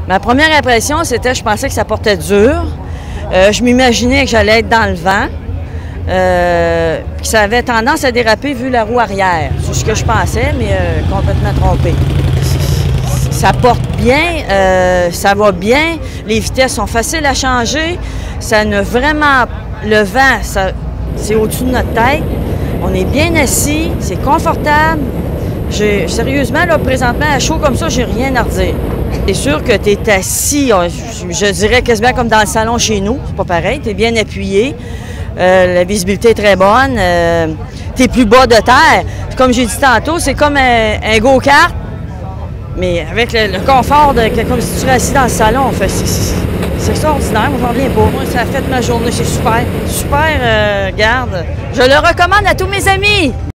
Ma première impression, c'était je pensais que ça portait dur. Je m'imaginais que j'allais être dans le vent. Puis ça avait tendance à déraper vu la roue arrière. C'est ce que je pensais, mais complètement trompé. Ça porte bien, ça va bien, les vitesses sont faciles à changer, ça ne vraiment... Le vent, c'est au-dessus de notre tête, on est bien assis, c'est confortable. Sérieusement, là, présentement, à chaud comme ça, j'ai rien à redire. C'est sûr que tu es assis, je dirais quasiment comme dans le salon chez nous, c'est pas pareil, tu es bien appuyé, la visibilité est très bonne, tu es plus bas de terre. Comme j'ai dit tantôt, c'est comme un go-kart, mais avec le confort comme si tu étais assis dans le salon. C'est extraordinaire, on n'en revient pas. Moi, ça a fait ma journée, c'est super. Super, garde. Je le recommande à tous mes amis.